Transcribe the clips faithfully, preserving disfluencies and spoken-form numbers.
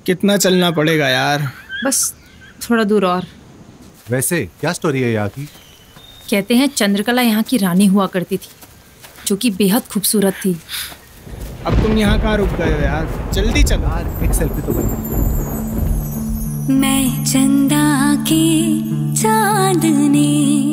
कितना चलना पड़ेगा यार? बस थोड़ा दूर और। वैसे क्या स्टोरी है यहाँ की? कहते हैं चंद्रकला यहाँ की रानी हुआ करती थी, जो कि बेहद खूबसूरत थी। अब तुम यहाँ कहाँ रुक गए हो यार? जल्दी चलो यार, एक सेल्फी तो बना। मैं चंदा की चांदनी,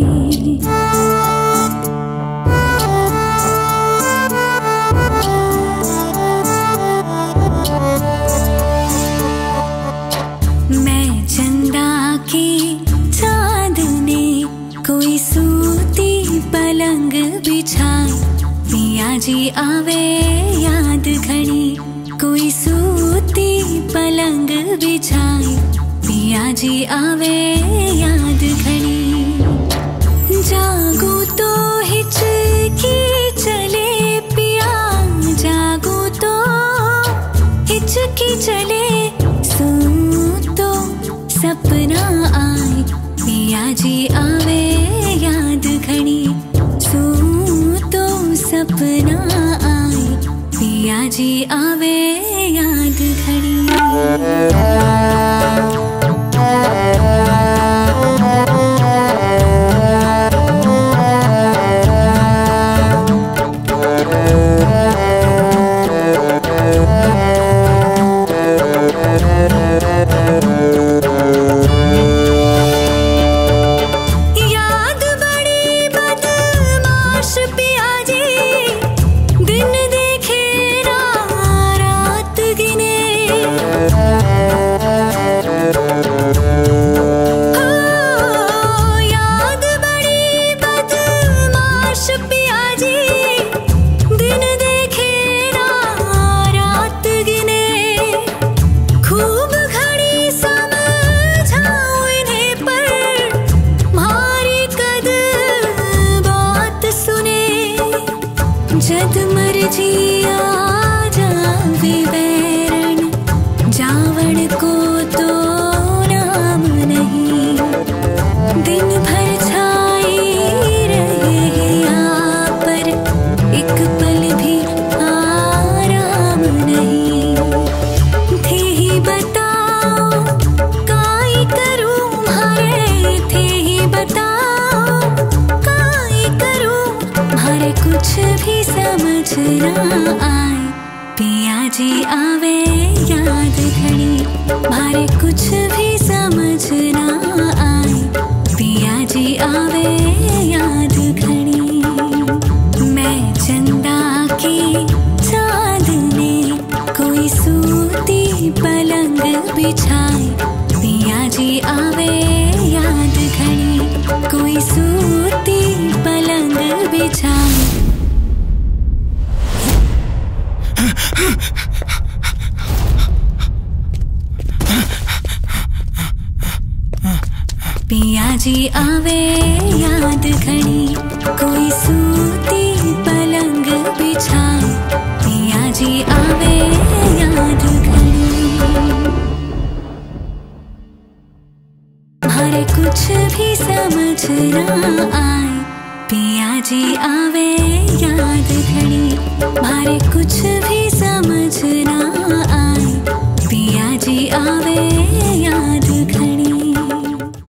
मैं चंदा की चांदनी, कोई सूती पलंग बिछाए, पिया जी आवे याद घड़ी, कोई सूती पलंग बिछाए, पिया जी आवे याद घड़ी। जागू तो हिचकी चले पिया, जागू तो हिचकी चले, सूं तो सपना आए, पिया जी आवे याद घड़ी, सूं तो सपना आए, पिया जी आवे याद घड़ी। जद मर्जी आ जावे बैरन, जावड़ को तो नाम नहीं, दिन भर छाई रहे यहाँ पर, एक पल भी आराम नहीं। थे ही बताओ काई करूं म्हारे, थे ही बताओ काई करूं म्हारे, कुछ भी समझ ना आए, पिया जी आवे याद घड़ी, म्हारे कुछ भी समझ ना आए, पिया जी आवे याद घड़ी। मैं चंदा की चांदनी, कोई सूती पलंग बिछाए, पिया जी आवे याद घड़ी, कोई सूती पलंग बिछाए। पिया जी आवे याद घड़ी, कोई सूती पलंग बिछाए, पिया जी आवे याद घड़ी, म्हारे कुछ भी समझ ना आए, पिया जी आवे याद घड़ी, म्हारे कुछ भी समझ ना आए, पिया जी आवे याद घड़ी।